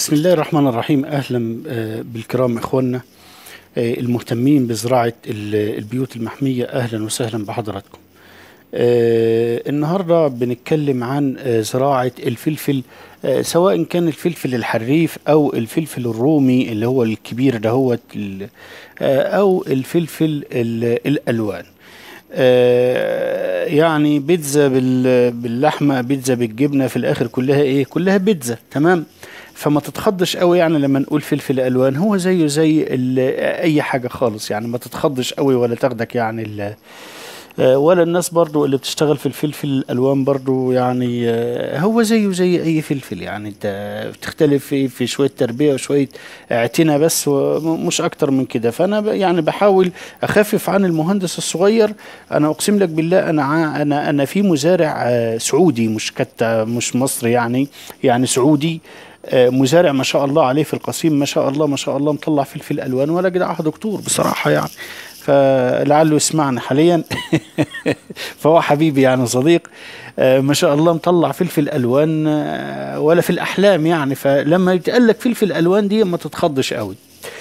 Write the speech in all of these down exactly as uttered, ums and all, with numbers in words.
بسم الله الرحمن الرحيم. أهلا بالكرام إخواننا المهتمين بزراعة البيوت المحمية، أهلا وسهلا بحضراتكم. النهاردة بنتكلم عن زراعة الفلفل، سواء كان الفلفل الحريف أو الفلفل الرومي اللي هو الكبير دهوت، أو الفلفل الألوان. آه يعني بيتزا باللحمه، بيتزا بالجبنه، في الاخر كلها ايه؟ كلها بيتزا. تمام. فما تتخضش قوي يعني لما نقول فلفل الوان، هو زيه زي اي حاجه خالص، يعني ما تتخضش قوي ولا تاخدك يعني ولا الناس برضو اللي بتشتغل في الفلفل الالوان برضو، يعني هو زيه زي اي فلفل. يعني انت بتختلف في في شويه تربيه وشويه اعتناء بس، ومش اكتر من كده. فانا يعني بحاول اخفف عن المهندس الصغير. انا اقسم لك بالله، انا انا انا في مزارع سعودي، مش كت مش مصري، يعني يعني سعودي، مزارع ما شاء الله عليه في القصيم، ما شاء الله ما شاء الله، مطلع فلفل الوان ولا جدعه دكتور بصراحه يعني. فلعله يسمعنا حاليا فهو حبيبي يعني صديق، ما شاء الله مطلع فلفل الوان ولا في الاحلام يعني. فلما يتقال لك فلفل الوان دي ما تتخضش قوي.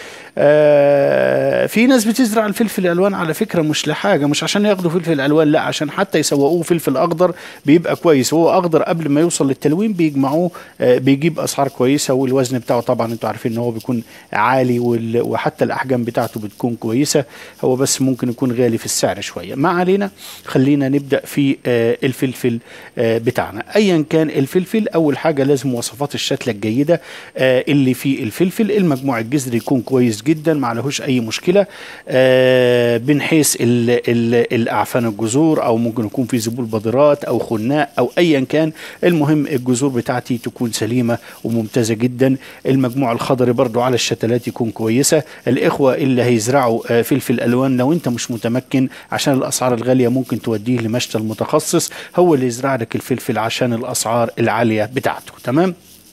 آه في ناس بتزرع الفلفل الالوان على فكره مش لحاجه، مش عشان ياخدوا فلفل الوان، لا، عشان حتى يسوقوه فلفل اخضر بيبقى كويس. هو اخضر قبل ما يوصل للتلوين بيجمعوه، آه بيجيب اسعار كويسه، والوزن بتاعه طبعا انتوا عارفين ان هو بيكون عالي، وحتى الاحجام بتاعته بتكون كويسه. هو بس ممكن يكون غالي في السعر شويه. ما علينا، خلينا نبدا في آه الفلفل آه بتاعنا. ايا كان الفلفل، اول حاجه لازم مواصفات الشتله الجيده آه اللي في الفلفل. المجموع الجذري يكون كويس جدا، ما عليهوش اي مشكله آه من حيث ال ال الاعفان الجذور، او ممكن يكون في ذبول بذرات او خناق او ايا كان. المهم الجذور بتاعتي تكون سليمه وممتازه جدا. المجموع الخضري برضو على الشتلات يكون كويسه. الاخوه اللي هيزرعوا آه فلفل الوان، لو انت مش متمكن عشان الاسعار الغاليه، ممكن توديه لمشتل متخصص هو اللي يزرع لك الفلفل عشان الاسعار العاليه بتاعته. تمام.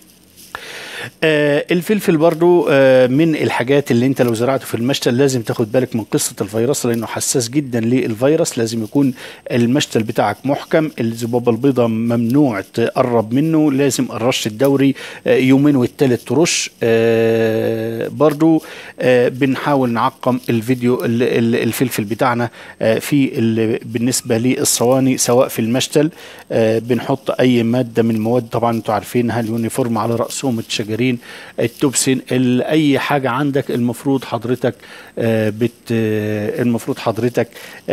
آه الفلفل برضو آه من الحاجات اللي انت لو زرعته في المشتل لازم تاخد بالك من قصة الفيروس، لانه حساس جدا للفيروس. لازم يكون المشتل بتاعك محكم، الذبابة البيضاء ممنوع تقرب منه، لازم الرش الدوري آه يومين والتالت ترش. آه برضو آه بنحاول نعقم الفيديو الفلفل بتاعنا آه في بالنسبة للصواني، سواء في المشتل آه بنحط اي مادة من المواد، طبعا انتوا عارفينها، اليونيفورم على رأسهم، الشجرين، التوبسين، اي حاجه عندك المفروض حضرتك بت المفروض حضرتك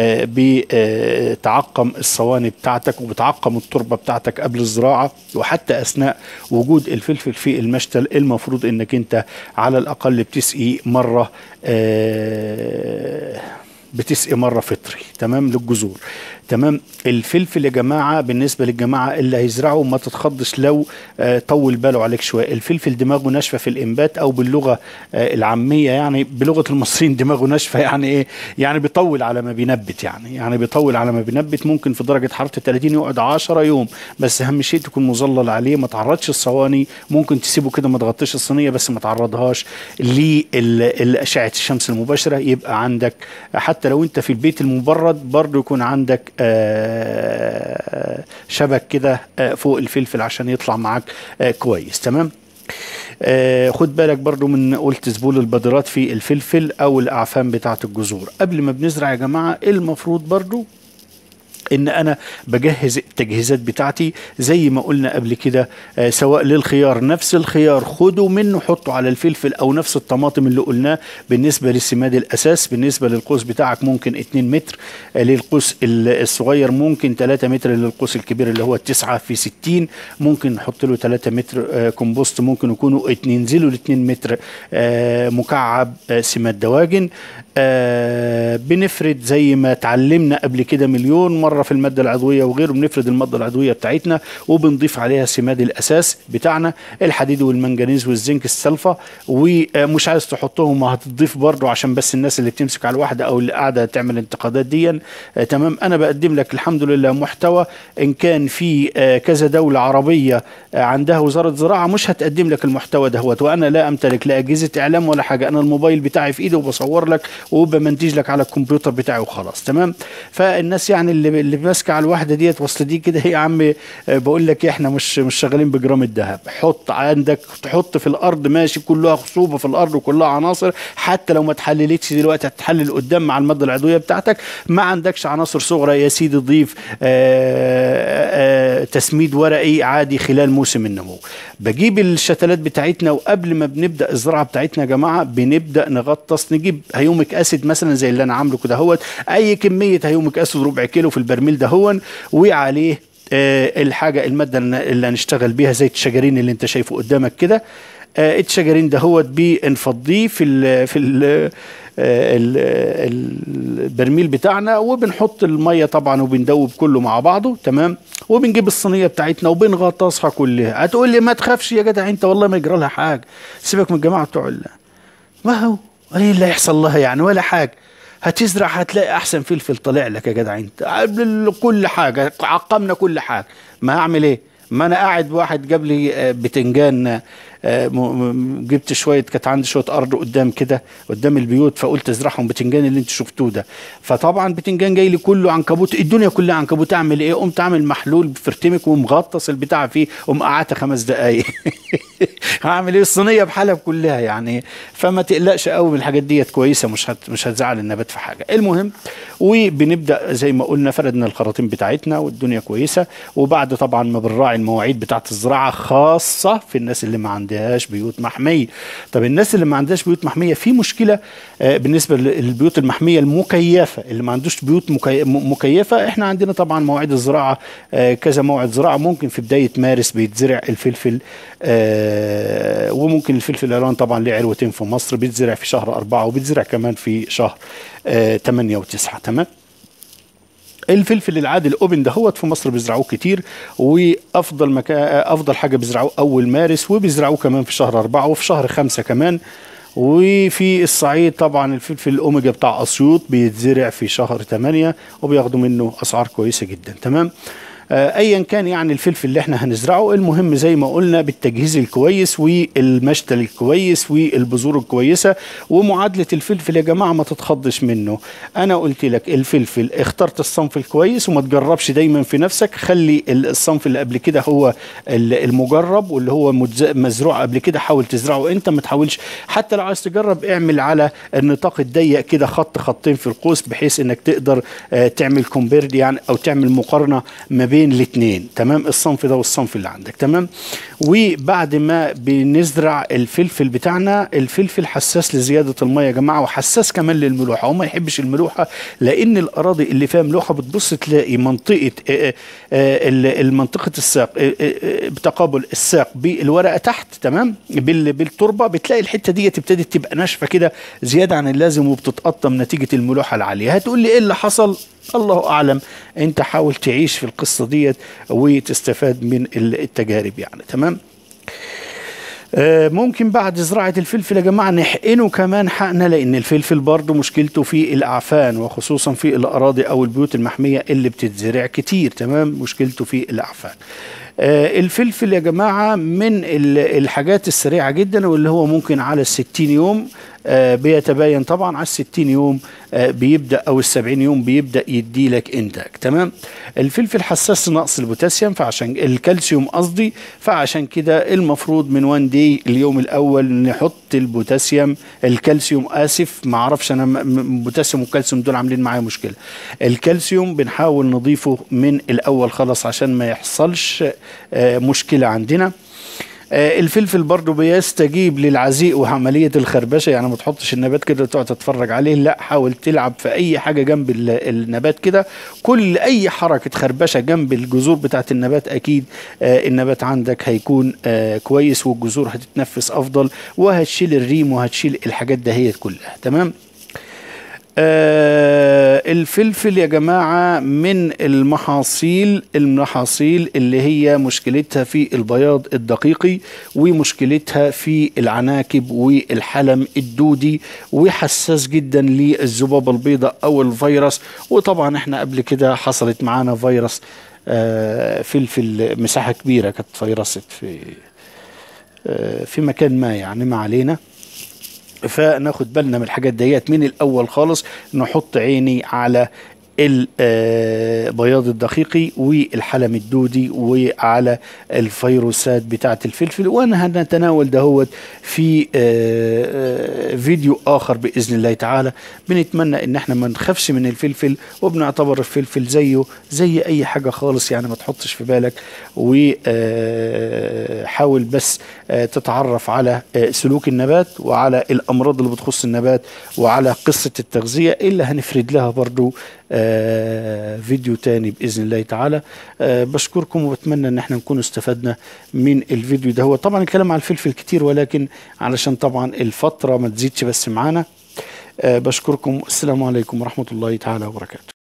بتعقم الصواني بتاعتك، وبتعقم التربه بتاعتك قبل الزراعه، وحتى اثناء وجود الفلفل في المشتل المفروض انك انت على الاقل بتسقي مره بتسقي مره فطري. تمام. للجذور. تمام. الفلفل يا جماعه، بالنسبه للجماعه اللي هيزرعوا، ما تتخضش لو آه طول باله عليك شويه. الفلفل دماغه ناشفه في الانبات، او باللغه آه العاميه، يعني بلغه المصريين دماغه ناشفه، يعني ايه؟ يعني بيطول على ما بينبت، يعني يعني بيطول على ما بينبت. ممكن في درجه حراره ثلاثين يقعد عشرة يوم، بس اهم شيء تكون مظلل عليه، ما تعرضش الصواني. ممكن تسيبه كده ما تغطيش الصينيه، بس ما تعرضهاش لاشعه الشمس المباشره. يبقى عندك حتى لو انت في البيت المبرد برضه يكون عندك آه شبك كده آه فوق الفلفل عشان يطلع معاك آه كويس. تمام. آه خد بالك برضو من قلت ذبول البذرات في الفلفل او الاعفان بتاعه الجذور. قبل ما بنزرع يا جماعه، المفروض برضو ان انا بجهز التجهيزات بتاعتي زي ما قلنا قبل كده. آه سواء للخيار، نفس الخيار خدوا منه حطوا على الفلفل، او نفس الطماطم اللي قلناه. بالنسبه للسماد الاساس، بالنسبه للقوس بتاعك ممكن اتنين متر، آه للقوس الصغير ممكن تلاتة متر، للقوس الكبير اللي هو تسعة في ستين ممكن نحط له تلاتة متر آه كومبوست، ممكن يكونوا ننزلوا ل اتنين متر آه مكعب آه سماد دواجن. آه بنفرد زي ما اتعلمنا قبل كده مليون مره في الماده العضويه وغيره، بنفرد الماده العضويه بتاعتنا وبنضيف عليها سماد الاساس بتاعنا، الحديد والمنجنيز والزنك السلفا. ومش عايز تحطهم هتضيف برضو، عشان بس الناس اللي بتمسك على الواحده او اللي قاعده تعمل انتقادات دي. آه تمام. انا بقدم لك الحمد لله محتوى. ان كان في آه كذا دوله عربيه آه عندها وزاره زراعه مش هتقدم لك المحتوى دهوت، وانا لا امتلك لا اجهزه اعلام ولا حاجه. انا الموبايل بتاعي في ايدي وبصور لك وبمنتج لك على الكمبيوتر بتاعي وخلاص. تمام. فالناس يعني اللي اللي ماسكه على الواحده ديت وصل دي كده يا عم. آه، بقول لك احنا مش مش شغالين بجرام الذهب. حط عندك، تحط في الارض ماشي، كلها خصوبه في الارض وكلها عناصر، حتى لو ما اتحللتش دلوقتي هتتحلل قدام مع الماده العضويه بتاعتك. ما عندكش عناصر صغرى يا سيدي، ضيف آه، آه، تسميد ورقي عادي خلال موسم النمو. بجيب الشتلات بتاعتنا، وقبل ما بنبدا الزراعه بتاعتنا يا جماعه بنبدا نغطس. نجيب هيوميك اسيد مثلا زي اللي انا عامله كده هوت، اي كميه هيوميك اسيد ربع كيلو في البرميل ده هون، وعليه آه، الحاجه الماده اللي هنشتغل بيها زي الشجرين اللي انت شايفه قدامك كده. آه، الشجرين ده هو بنفضيه في ال في ال آه، ال- البرميل بتاعنا، وبنحط الميه طبعا وبندوب كله مع بعضه تمام. وبنجيب الصينيه بتاعتنا وبنغطسها كلها. هتقول لي ما تخافش يا جدع انت، والله ما يجرى لها حاجه، سيبك من الجماعه بتوع ال- ما هو ايه اللي هيحصل لها يعني ولا حاجه. هتزرع هتلاقي احسن فلفل طالع لك يا جدع انت، قبل كل حاجه عقمنا كل حاجه. ما هعمل ايه؟ ما انا قاعد واحد جاب لي آه، بتنجان، آه، م- م- جبت شويه، كانت عندي شويه ارض قدام كده قدام البيوت، فقلت ازرعهم بتنجان اللي انت شفتوه ده. فطبعا بتنجان جاي لي كله عنكبوت، الدنيا كلها عنكبوت. اعمل ايه؟ قمت عامل محلول بفرتمك ومغطس البتاع فيه، ومقعدت خمس دقايق. هعمل ايه؟ الصينيه بحالها كلها يعني. فما تقلقش قوي من الحاجات ديت، كويسه، مش هت مش هتزعل النبات في حاجه. المهم، وبنبدا زي ما قلنا فردنا الخراطيم بتاعتنا والدنيا كويسه. وبعد طبعا ما بنراعي المواعيد بتاعت الزراعه، خاصه في الناس اللي ما عندهاش بيوت محميه. طب الناس اللي ما عندهاش بيوت محميه في مشكله آه، بالنسبه للبيوت المحميه المكيفه. اللي ما عندوش بيوت مكي- م- مكيفه، احنا عندنا طبعا مواعيد الزراعه آه، كذا موعد زراعه. ممكن في بدايه مارس بيتزرع الفلفل، آه، وممكن الفلفل الالوان طبعا ليه عروتين في مصر، بيتزرع في شهر أربعة وبيتزرع كمان في شهر آه، ثمانية وتسعة تمام. الفلفل العادي الاوبن ده هو في مصر بيزرعوه كتير، وافضل مكان افضل حاجه بيزرعوه اول مارس، وبيزرعوه كمان في شهر أربعة وفي شهر خمسة كمان. وفي الصعيد طبعا الفلفل الاوميجا بتاع اسيوط بيتزرع في شهر ثمانية، وبياخدوا منه اسعار كويسه جدا تمام. آه، ايا كان يعني الفلفل اللي احنا هنزرعه، المهم زي ما قلنا بالتجهيز الكويس والمشتل الكويس والبذور الكويسه. ومعادله الفلفل يا جماعه ما تتخضش منه. انا قلت لك الفلفل اخترت الصنف الكويس، وما تجربش دايما في نفسك. خلي الصنف اللي قبل كده هو ال- المجرب، واللي هو متز- مزروع قبل كده حاول تزرعه انت. ما تحاولش حتى لو عايز تجرب، اعمل على النطاق الضيق كده خط خطين في القوس، بحيث انك تقدر آه، تعمل كومبيرد يعني، او تعمل مقارنه ما بين الاثنين تمام، الصنف ده والصنف اللي عندك تمام. وبعد ما بنزرع الفلفل بتاعنا، الفلفل حساس لزياده الميه يا جماعه، وحساس كمان للملوحه. وما يحبش الملوحه، لان الاراضي اللي فيها ملوحه بتبص تلاقي منطقه آه، آه، ال- المنطقه الساق آه، آه، آه، بتقابل الساق بالورقه تحت تمام، بال- بالتربه، بتلاقي الحته دي ابتدت تبقى ناشفه كده زياده عن اللازم، وبتتقطم نتيجه الملوحه العاليه. هتقول لي ايه اللي حصل؟ الله اعلم. انت حاول تعيش في القصه ديت وتستفاد من التجارب يعني تمام. آه، ممكن بعد زراعة الفلفل يا جماعة نحقنه كمان حقنة، لأن الفلفل برضه مشكلته في الأعفان، وخصوصا في الأراضي أو البيوت المحمية اللي بتتزرع كتير تمام، مشكلته في الأعفان. آه، الفلفل يا جماعة من ال- الحاجات السريعة جدا، واللي هو ممكن على الستين يوم آه، بيتباين طبعا. على الستين يوم آه، بيبدأ، أو السبعين يوم بيبدأ يدي لك إنتاج تمام. الفلفل حساس لنقص البوتاسيوم، فعشان الكالسيوم قصدي، فعشان كده المفروض من وان دي اليوم الأول نحط البوتاسيوم الكالسيوم آسف، ما أعرفش أنا م- م- البوتاسيوم والكالسيوم دول عاملين معايا مشكلة. الكالسيوم بنحاول نضيفه من الأول خلاص عشان ما يحصلش آه، مشكلة عندنا. آه، الفلفل برضو بيستجيب للعزيق وعملية الخربشة، يعني ما تحطش النبات كده تقعد تتفرج عليه، لا، حاول تلعب في أي حاجة جنب ال- النبات كده. كل أي حركة خربشة جنب الجذور بتاعت النبات، أكيد آه، النبات عندك هيكون آه، كويس، والجذور هتتنفس أفضل، وهتشيل الريم وهتشيل الحاجات دهيت كلها تمام. آه الفلفل يا جماعة من المحاصيل المحاصيل اللي هي مشكلتها في البياض الدقيقي، ومشكلتها في العناكب والحلم الدودي، وحساس جدا للذبابة البيضاء أو الفيروس. وطبعا احنا قبل كده حصلت معانا فيروس آه فلفل مساحة كبيرة كانت فيروست في آه في مكان ما يعني، ما علينا. فناخد بالنا من الحاجات ديت من الاول خالص، نحط عيني على البياض الدقيقي والحلم الدودي وعلى الفيروسات بتاعة الفلفل. وانا هنتناول دهوت في فيديو اخر باذن الله تعالى. بنتمنى ان احنا ما نخافش من الفلفل، وبنعتبر الفلفل زيه زي اي حاجة خالص، يعني ما تحطش في بالك، وحاول بس تتعرف على سلوك النبات وعلى الامراض اللي بتخص النبات وعلى قصة التغذية اللي هنفرد لها برضو فيديو تاني بإذن الله تعالى. بشكركم وبتمنى ان احنا نكون استفدنا من الفيديو ده. هو طبعا الكلام على الفلفل كتير، ولكن علشان طبعا الفترة ما تزيدش بس معانا. بشكركم، السلام عليكم ورحمة الله تعالى وبركاته.